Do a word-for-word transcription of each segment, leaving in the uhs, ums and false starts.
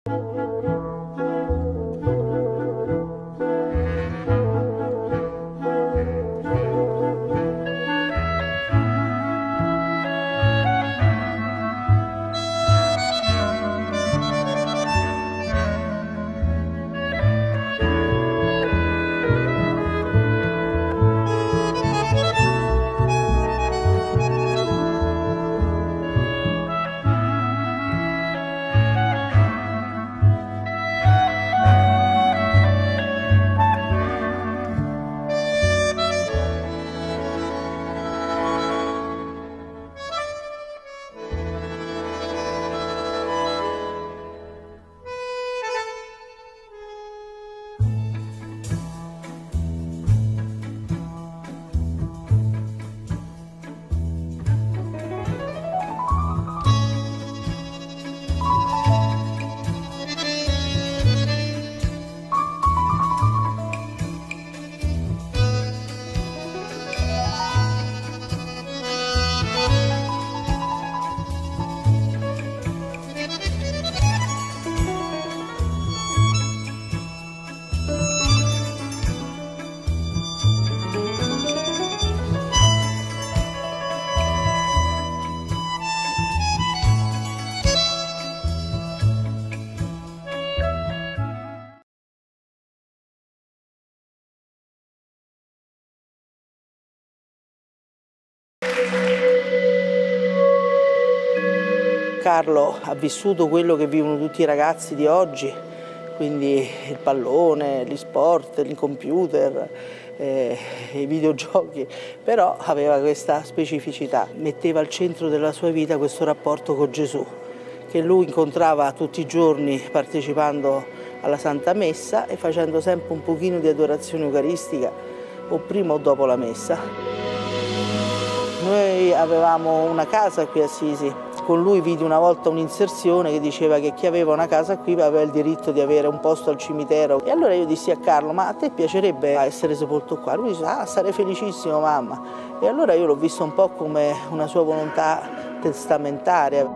Carlo ha vissuto quello che vivono tutti i ragazzi di oggi, quindi il pallone, gli sport, il computer, eh, i videogiochi, però aveva questa specificità, metteva al centro della sua vita questo rapporto con Gesù, che lui incontrava tutti i giorni partecipando alla Santa Messa e facendo sempre un pochino di adorazione eucaristica, o prima o dopo la messa. Noi avevamo una casa qui a Assisi. Con lui vidi una volta un'inserzione che diceva che chi aveva una casa qui aveva il diritto di avere un posto al cimitero. E allora io dissi a Carlo: ma a te piacerebbe essere sepolto qua? Lui disse: ah, sarei felicissimo, mamma. E allora io l'ho visto un po' come una sua volontà testamentaria.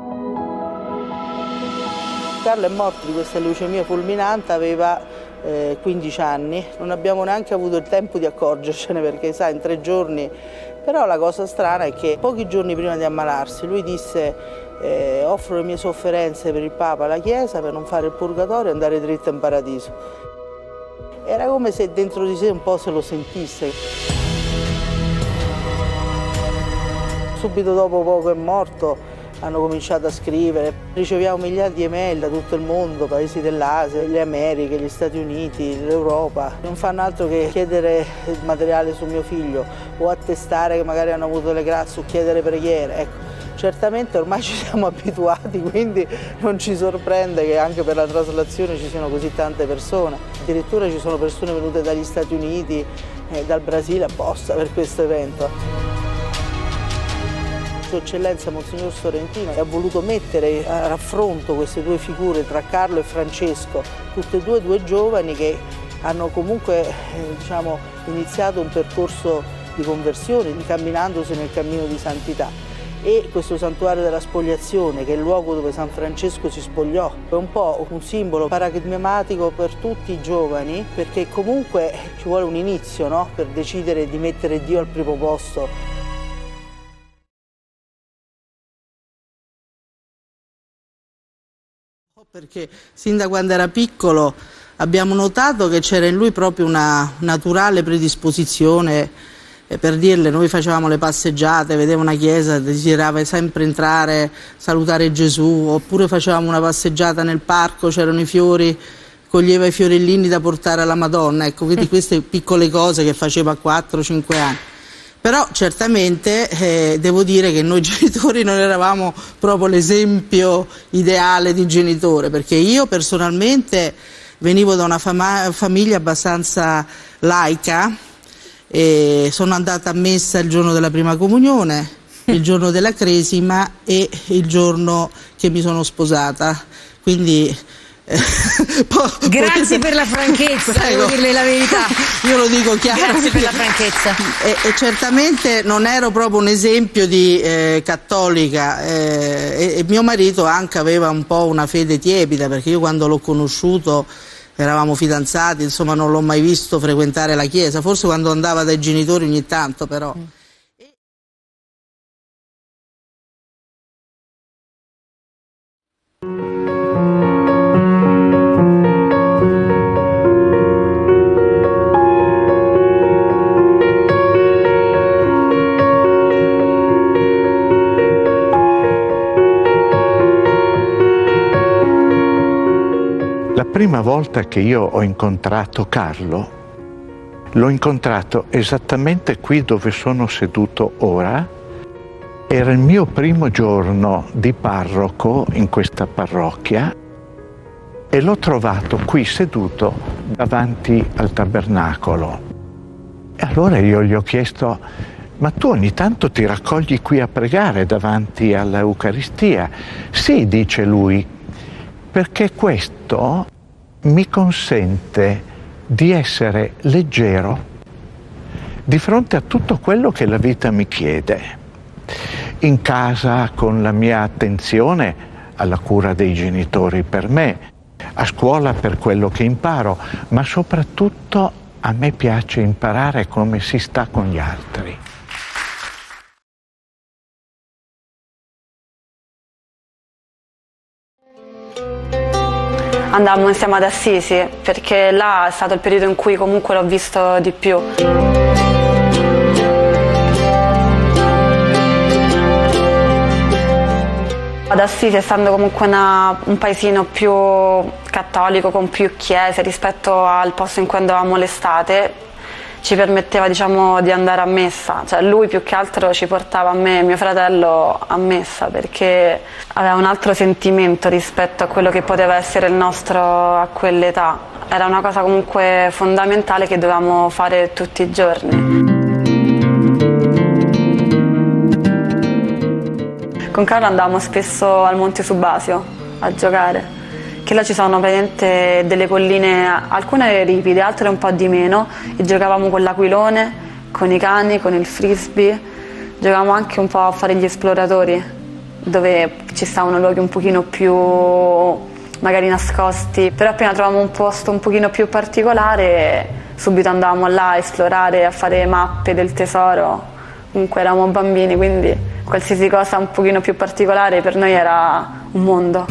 Carlo è morto di questa leucemia fulminante, aveva eh, quindici anni, non abbiamo neanche avuto il tempo di accorgercene perché sai, in tre giorni. Però la cosa strana è che pochi giorni prima di ammalarsi lui disse: eh, offro le mie sofferenze per il Papa alla Chiesa per non fare il purgatorio e andare dritto in paradiso. Era come se dentro di sé un po' se lo sentisse. Subito dopo poco è morto, hanno cominciato a scrivere, riceviamo migliaia di email da tutto il mondo, paesi dell'Asia, le Americhe, gli Stati Uniti, l'Europa. Non fanno altro che chiedere materiale su mio figlio o attestare che magari hanno avuto le grazie o chiedere preghiere. Ecco, certamente ormai ci siamo abituati, quindi non ci sorprende che anche per la traslazione ci siano così tante persone. Addirittura ci sono persone venute dagli Stati Uniti, eh, dal Brasile apposta per questo evento. Sua Eccellenza Monsignor Sorrentino ha voluto mettere a raffronto queste due figure tra Carlo e Francesco, tutte e due due giovani che hanno comunque eh, diciamo, iniziato un percorso di conversione, incamminandosi nel cammino di santità. E questo santuario della spogliazione, che è il luogo dove San Francesco si spogliò, è un po' un simbolo paradigmatico per tutti i giovani, perché comunque ci vuole un inizio, no? Per decidere di mettere Dio al primo posto. Perché sin da quando era piccolo abbiamo notato che c'era in lui proprio una naturale predisposizione, eh, per dirle, noi facevamo le passeggiate, vedeva una chiesa, desiderava sempre entrare, salutare Gesù, oppure facevamo una passeggiata nel parco, c'erano i fiori, coglieva i fiorellini da portare alla Madonna, ecco, quindi queste piccole cose che faceva a quattro cinque anni. Però certamente eh, devo dire che noi genitori non eravamo proprio l'esempio ideale di genitore, perché io personalmente venivo da una fama famiglia abbastanza laica e sono andata a messa il giorno della prima comunione, il giorno della cresima e il giorno che mi sono sposata, quindi Po- Grazie potete... per la franchezza, devo dirle la verità. Io lo dico chiaro. Grazie per la franchezza. E, e certamente non ero proprio un esempio di eh, cattolica eh, e, e mio marito anche aveva un po' una fede tiepida, perché io quando l'ho conosciuto eravamo fidanzati, insomma non l'ho mai visto frequentare la chiesa, forse quando andava dai genitori ogni tanto però. Mm. La prima volta che io ho incontrato Carlo, l'ho incontrato esattamente qui dove sono seduto ora. Era il mio primo giorno di parroco in questa parrocchia e l'ho trovato qui seduto davanti al tabernacolo. E allora io gli ho chiesto: ma tu ogni tanto ti raccogli qui a pregare davanti all'Eucaristia? Sì, dice lui, perché questo mi consente di essere leggero di fronte a tutto quello che la vita mi chiede. In casa con la mia attenzione alla cura dei genitori per me, a scuola per quello che imparo, ma soprattutto a me piace imparare come si sta con gli altri. Andammo insieme ad Assisi, perché là è stato il periodo in cui comunque l'ho visto di più. Ad Assisi, essendo comunque una, un paesino più cattolico, con più chiese rispetto al posto in cui andavamo l'estate, ci permetteva, diciamo, di andare a messa. Cioè lui più che altro ci portava a me e mio fratello a messa, perché aveva un altro sentimento rispetto a quello che poteva essere il nostro a quell'età. Era una cosa comunque fondamentale che dovevamo fare tutti i giorni. Con Carlo andavamo spesso al Monte Subasio a giocare, che là ci sono praticamente delle colline, alcune ripide, altre un po' di meno, e giocavamo con l'aquilone, con i cani, con il frisbee, giocavamo anche un po' a fare gli esploratori, dove ci stavano luoghi un pochino più magari nascosti, però appena trovavamo un posto un pochino più particolare subito andavamo là a esplorare, a fare mappe del tesoro. Comunque eravamo bambini, quindi qualsiasi cosa un pochino più particolare per noi era un mondo.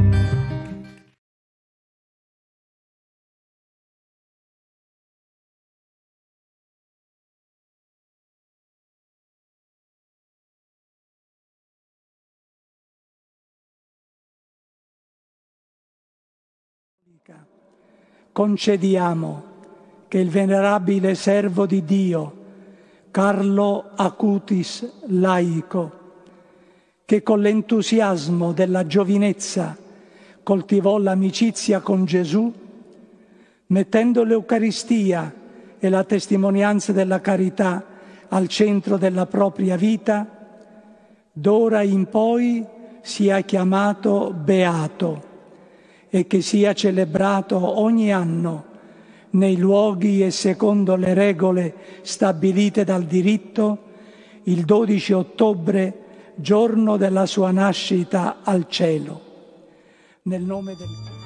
Concediamo che il venerabile servo di Dio, Carlo Acutis laico, che con l'entusiasmo della giovinezza coltivò l'amicizia con Gesù, mettendo l'Eucaristia e la testimonianza della carità al centro della propria vita, d'ora in poi sia chiamato beato e che sia celebrato ogni anno nei luoghi e secondo le regole stabilite dal diritto, il dodici ottobre, giorno della sua nascita al cielo. Nel nome del